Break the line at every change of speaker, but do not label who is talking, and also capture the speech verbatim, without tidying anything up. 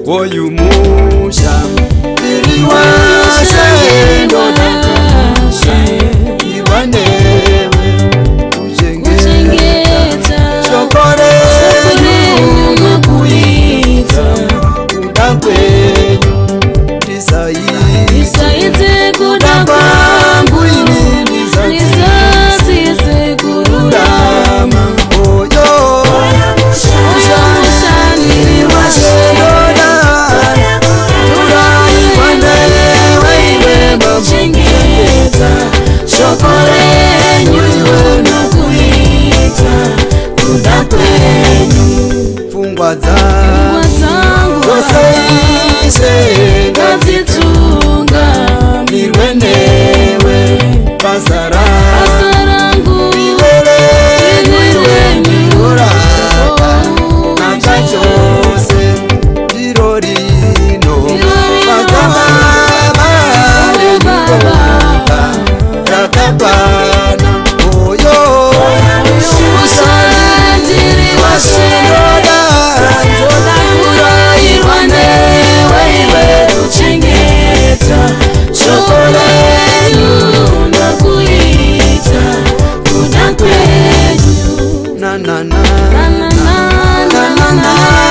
oyu musha iriwashe ndodakasha iwanewe kuchengeta shokore nyuma kuita udakwenyu ndisaite kudakwangu ini ndisasize kururama oyo fungwa zangu zoseise ngazitunga mirwe newe pasara pasarangu iwere nyuraka nakachose dirorino pazamama rebaba rakapana oyo usandiri wasinoda njoda kurairwane weiwe kuchengeta shokolenyu nakuita kudakwenyu na na na na na na na na